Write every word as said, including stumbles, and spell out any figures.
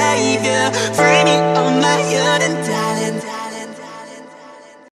savior. Free me on my head and darling.